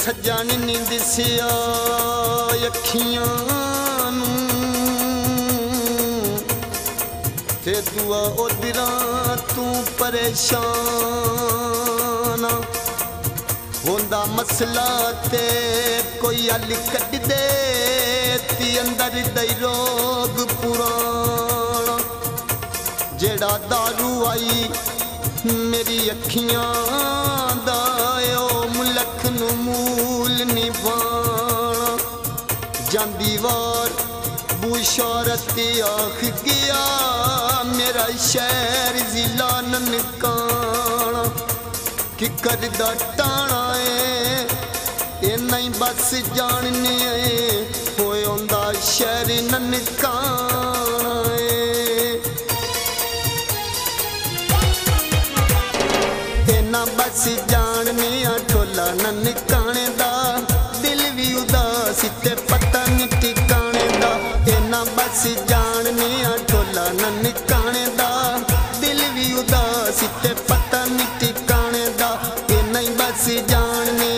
सजन नी दिसिया अखियां ते दुआ उधरा तू परेशान होंदा मसला ते कोई हल कट दे ती अंदर दई रोग पुराना जेड़ा दारू आई मेरी अखियां दा ओ मुलख नू मूल निभाना जांदी वार बुशारत आख गया मेरा शहर जिला ननकाना कि करदा टाणा ए नहीं बस जानने होए औंदा शहर ननकाना ना बस जानने ठोला ननकाने दा दिल भी उदास ते पता नहीं ठिकाने दा ना बस जानने ठोला ननकाने दा दिल भी उदास ते पता नहीं ठिकाने दा नहीं बस जानने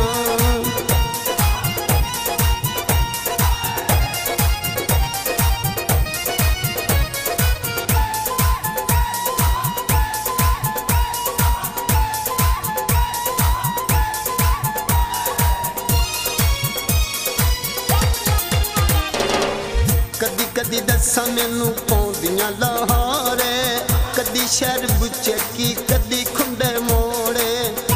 कदी कदी दसा मैनू पौंदियां लाहौरे कदी शहर बुचकी कदी खुंडे मोड़े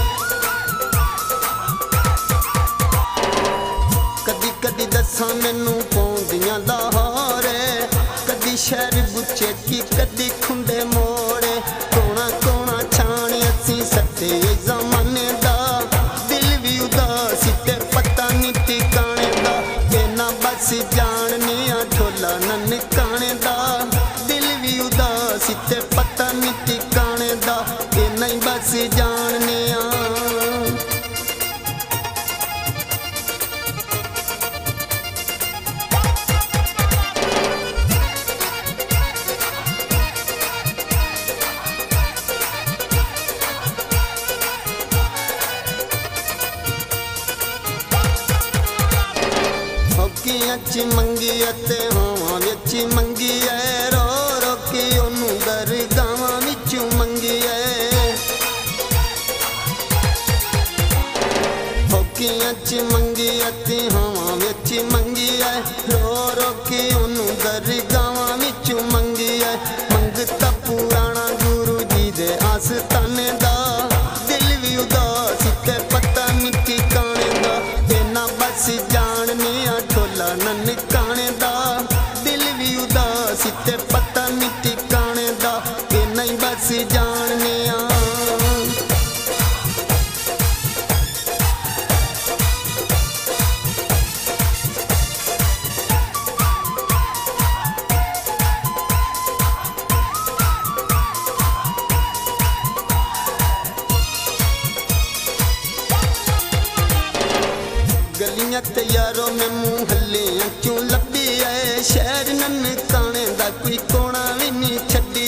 कदी कदी दसा मैनू पौंदियां लाहौरे कदी शहर बुचकी कदी खुंडे मोड़े कोना कोना छाण असी सत्ते जमाने दा दिल भी उदास ते पता नहीं ठिकाने दा ना बस जानने ठोला ननकाने दा दिल भी उदास ते पता नहीं ठिकाने दा नहीं बस जानने च मंगी ते होवां विच मंगी रो रो के ओनू दरगावां विच मंगी होकियां च मंगी ते होवां विच मंगी रो रो के ओनू दरगावां विच मंगी मंगता पुराना गुरु जी दे आस्ताने दा दिल भी उदास ते पता नहीं ठिकाने दा ना बस जानने ठोला ननकाने दा दिल भी उदास ते पता नहीं ठिकाने दा नहीं बस जानने गलियां ते यारों में मुहल्लियां क्यों लब्भी शहर ननकाने दा कोई कोना भी नहीं छड्डी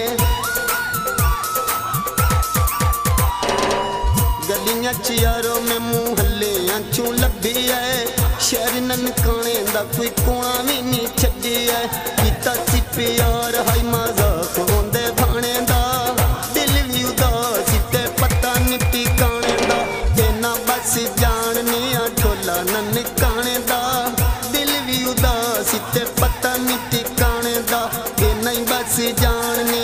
गलियां च यारों में मुहल्लियां क्यों लब्भी शहर ननकाने दा कोई कोना भी नहीं छड्डी कीता सी प्यार हाई मजाक होंदे भाने दा दिल भी उदास ते पता नहीं ठिकाने दा ना बस जानने ठोला ननकाने दा दिल भी उदास ते पता नहीं ठिकाने दा नहीं बस जानने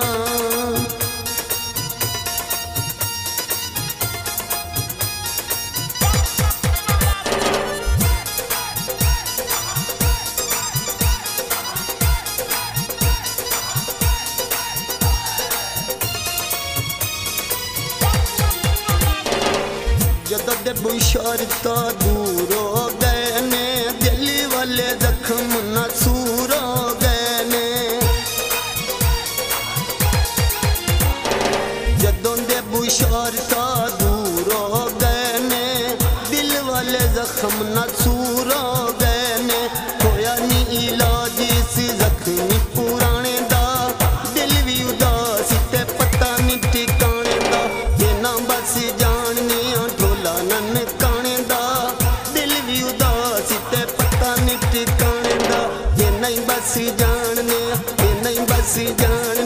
जदों दे बुशारता दूर हो गए ने दिल वाले जख्म नासूर हो गए ने जदों दे बुशारता दूर हो गए ने दिल वाले जख्म नासूर हो गए ने होया नी इलाज इस जख्मी पुराने दा दिल भी उदास ते पता नहीं ठिकाने दा ना बस जानने ठोला ननकाने दा तुसी जान